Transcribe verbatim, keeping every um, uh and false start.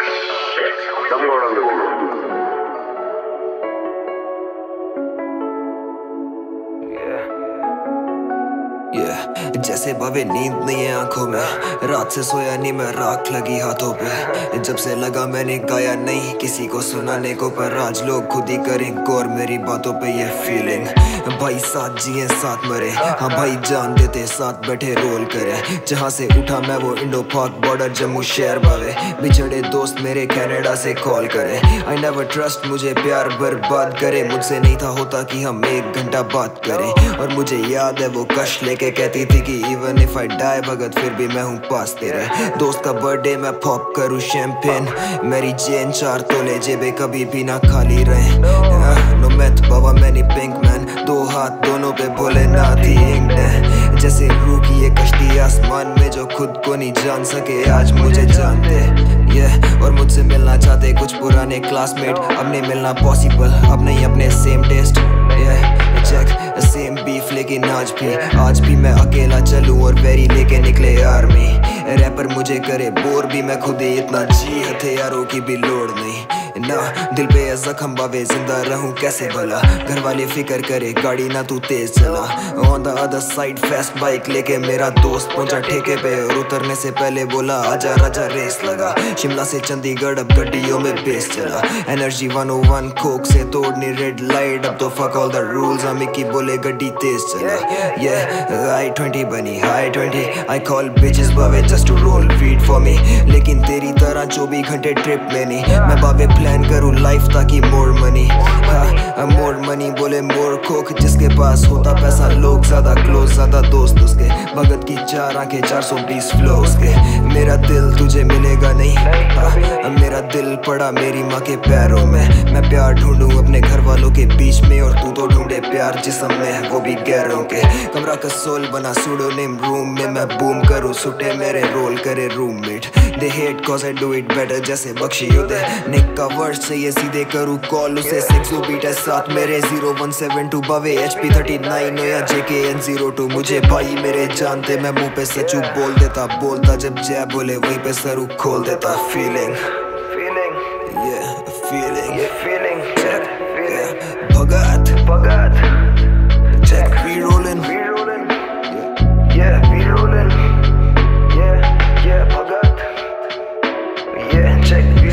shit. Come on the floor. Yeah. जैसे बाबे नींद नहीं है आंखों में, रात से सोया नहीं मैं, राख लगी हाथों पे। जब से लगा मैंने गाया नहीं किसी को सुनाने को, पर आज लोग खुद ही करें गौर मेरी बातों पे। ये फीलिंग भाई साथ जिए साथ मरे, हाँ भाई जान देते साथ बैठे रोल करे। जहाँ से उठा मैं वो इंडो पाक बॉर्डर जम्मू शहर बावे, बिछड़े दोस्त मेरे कनाडा से कॉल करे। आई नेवर ट्रस्ट मुझे प्यार बर्बाद करे, मुझसे नहीं था होता कि हम एक घंटा बात करें। और मुझे याद है वो कश लेके कहती थी कि even if I die भगत फिर भी मैं हूँ पास तेरे। दोस्त का बर्थडे मैं पॉप करूँ शैंपेन, मेरी चेन चार तोले जेबे कभी भी ना खाली रहे। नो मैथ बाबा मैंने पिंक मैन, दो हाथ दोनों पे भोलेनाथ ही इंक है। जैसे रूह की ये कश्ती आसमान में जो खुद को नहीं जान सके आज मुझे जानते। yeah, और मुझसे मिलना चाहते कुछ पुराने क्लासमेट, अब नहीं मिलना पॉसिबल, अब नहीं अपने same test. yeah, check same beef लेकिन आज भी आज भी मैं अकेला चलूं और वेरी लेके निकले आर्मी। रैपर मुझे करे बोर भी मैं खुद ही इतना जी, हथियारों की भी लोड़ नहीं ना। दिल पे जख्म बावे जिंदा रहूं कैसे भला, घर वाले फिक्र करे गाड़ी ना तू तेज चला। On the other side fast bike लेके मेरा दोस्त पहुंचा ठेके पे, और उतरने से पहले बोला आजा राजा रेस लगा। शिमला से चंडीगढ़ अब गड्डियों में बेस चला, energy one oh one coke से तोड़नी रेड लाइट, अब तो फक ऑल द रूल्स हम की बोले गड्डी तेज चला। yeah आई ट्वेंटी बनी high twenty, I call bitches बावे just to roll weed for me, लेकिन तेरी तरह चौबीस घंटे ट्रिप में नहीं। मैं बावे प्लान करूँ लाइफ ताकि मोर मनी, हाँ मोर मनी बोले मोर खोक, जिसके पास होता पैसा लोग ज्यादा क्लोज ज्यादा दोस्त उसके। भगत की चार आंखें चार सौ बीस फ्लो उसके। मेरा दिल तुझे मिलेगा नहीं, हाँ मेरा दिल पड़ा मेरी माँ के पैरों में। मैं प्यार ढूंढूं अपने घर वालों के बीच में, और तू तो ढूंढे प्यार जिस्म में वो भी गैरों के। कमरा का सोल बना सूडोनिम रूम में मैं बूम करूँ, सुटे मेरे रोल करे roommate. They hate cause I do it better जैसे बख्शी उदय। निक का वर्ड से ये सीधे करूँ कॉल उसे, सिक्स ओ बीट है साथ मेरे जीरो वन सेवन टू बावे एच पी थर्टी नाइन हो या जे के एन जीरो टू। मुझे भाई मेरे जानते मैं मुंह पे सचू बोल देता, बोलता जब जय बोले वहीं पे सरू खोल देता। Feeling Feeling, yeah feeling yeah, feeling, yeah, feeling. Bhagat Bhagat, check we rolling, we rolling, yeah, we rolling, yeah, yeah, Bhagat, yeah, check.